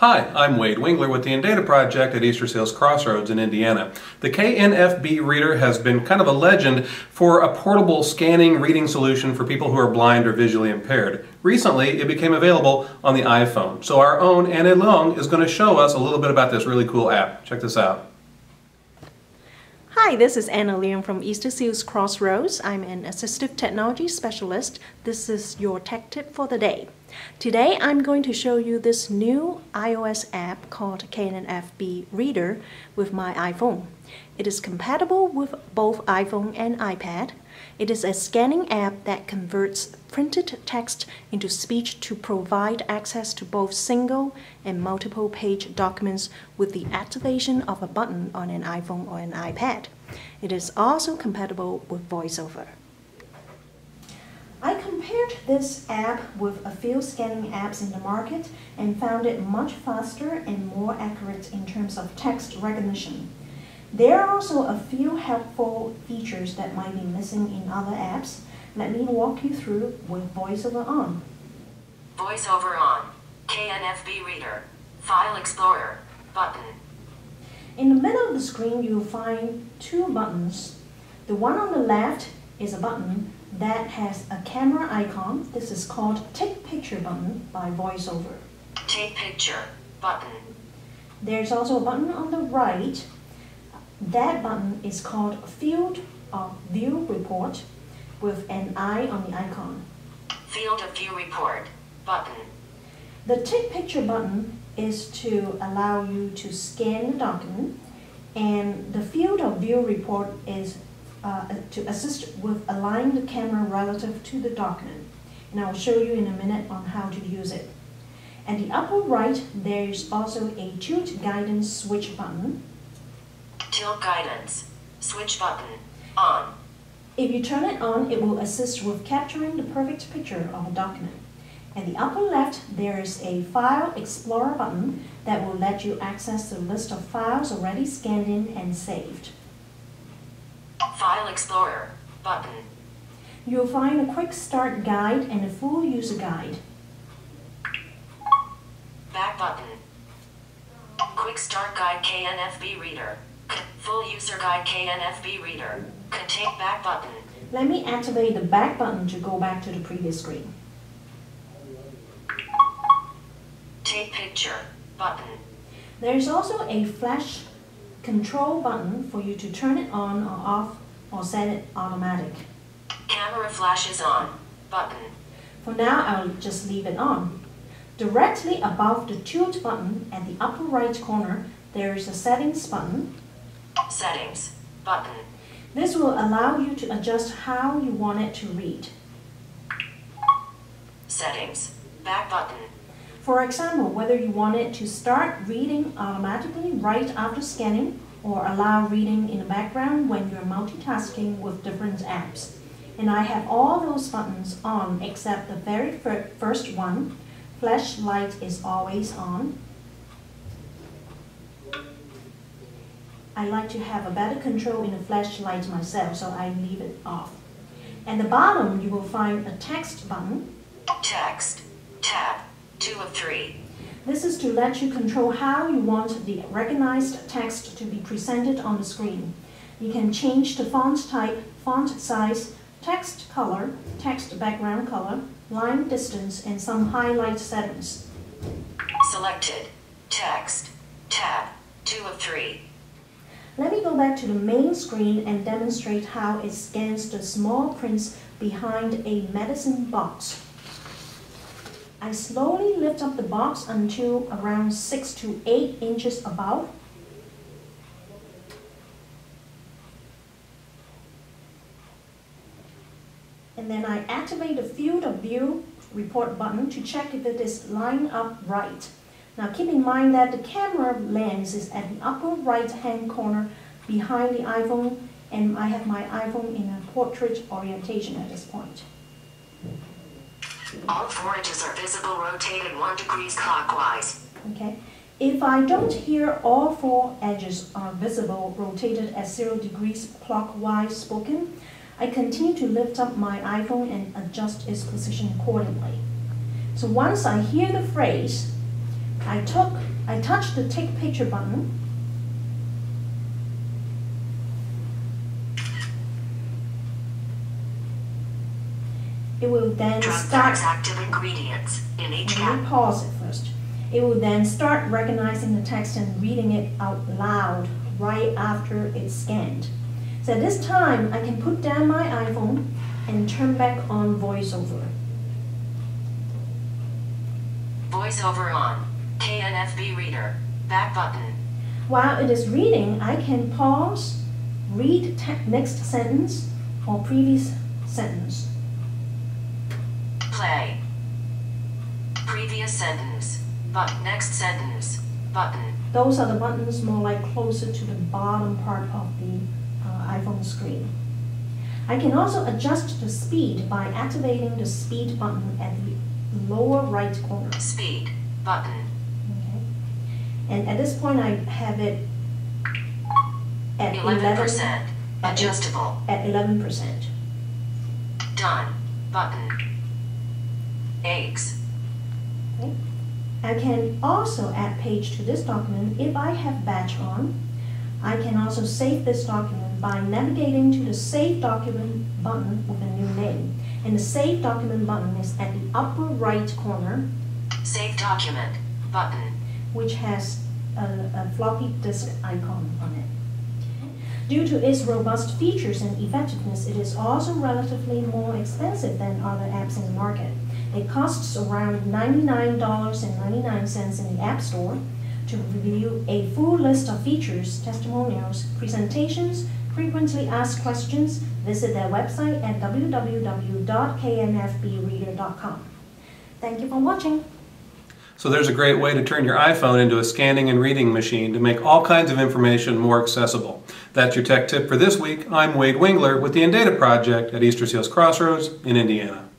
Hi, I'm Wade Wingler with the Indata Project at Easter Seals Crossroads in Indiana. The KNFB Reader has been kind of a legend for a portable scanning reading solution for people who are blind or visually impaired. Recently, it became available on the iPhone. So our own Anna Leung is going to show us a little bit about this really cool app. Check this out. Hi, this is Anna Leung from Easter Seals Crossroads. I'm an assistive technology specialist. This is your tech tip for the day. Today I'm going to show you this new iOS app called KNFB Reader with my iPhone. It is compatible with both iPhone and iPad. It is a scanning app that converts printed text into speech to provide access to both single and multiple page documents with the activation of a button on an iPhone or an iPad. It is also compatible with VoiceOver. I compared this app with a few scanning apps in the market and found it much faster and more accurate in terms of text recognition. There are also a few helpful features that might be missing in other apps. Let me walk you through with VoiceOver on. VoiceOver on. KNFB Reader. File Explorer. Button. In the middle of the screen, you'll find two buttons. The one on the left is a button that has a camera icon. This is called Take Picture button by VoiceOver. Take Picture. Button. There's also a button on the right. That button is called Field of View Report with an eye on the icon. Field of View Report. Button. The Take Picture button is to allow you to scan the document, and the Field of View Report is to assist with aligning the camera relative to the document. And I'll show you in a minute on how to use it. At the upper right, there is also a Tilt Guidance Switch button. Tilt Guidance. Switch button. On. If you turn it on, it will assist with capturing the perfect picture of a document. At the upper left, there is a File Explorer button that will let you access the list of files already scanned in and saved. File Explorer. Button. You'll find a quick start guide and a full user guide. Back button. Quick Start Guide KNFB Reader. Full User Guide KNFB Reader. Take Back button. Let me activate the back button to go back to the previous screen. Take Picture. Button. There is also a flash control button for you to turn it on or off or set it automatic. Camera flashes on. Button. For now, I'll just leave it on. Directly above the Tilt button at the upper right corner, there is a Settings button. Settings. Button. This will allow you to adjust how you want it to read. Settings. Back button. For example, whether you want it to start reading automatically right after scanning or allow reading in the background when you're multitasking with different apps. And I have all those buttons on except the very first one. Flashlight is always on. I like to have a better control in the flashlight myself, so I leave it off. At the bottom, you will find a text button. Text. Tab. 2 of 3. This is to let you control how you want the recognized text to be presented on the screen. You can change the font type, font size, text color, text background color, line distance, and some highlight settings. Selected. Text. Tab. 2 of 3. Let me go back to the main screen and demonstrate how it scans the small prints behind a medicine box. I slowly lift up the box until around 6 to 8 inches above. And then I activate the Field of View Report button to check if it is lined up right. Now keep in mind that the camera lens is at the upper right-hand corner behind the iPhone, and I have my iPhone in a portrait orientation at this point. All 4 edges are visible, rotated 1 degree clockwise. Okay. If I don't hear all 4 edges are visible, rotated at 0 degrees clockwise spoken, I continue to lift up my iPhone and adjust its position accordingly. So once I hear the phrase, I touched the Take Picture button. It will then start. Active ingredients in each Let me pause it first. It will then start recognizing the text and reading it out loud right after it's scanned. So at this time, I can put down my iPhone and turn back on VoiceOver. VoiceOver on. KNFB Reader. Back button. While it is reading, I can pause, read next sentence or previous sentence. Play. Previous sentence. Next sentence. Button. Those are the buttons more like closer to the bottom part of the iPhone screen. I can also adjust the speed by activating the speed button at the lower right corner. Speed button. Okay. And at this point, I have it at 11%. Adjustable. At 11%. Done. Button. Eggs. Okay. I can also add page to this document if I have batch on. I can also save this document by navigating to the Save Document button with a new name. And the Save Document button is at the upper right corner. Save Document button. Which has a floppy disk icon on it. Due to its robust features and effectiveness, it is also relatively more expensive than other apps in the market. It costs around $99.99 in the App Store. To review a full list of features, testimonials, presentations, frequently asked questions, visit their website at www.knfbreader.com. Thank you for watching. So there's a great way to turn your iPhone into a scanning and reading machine to make all kinds of information more accessible. That's your tech tip for this week. I'm Wade Wingler with the Indata Project at Easter Seals Crossroads in Indiana.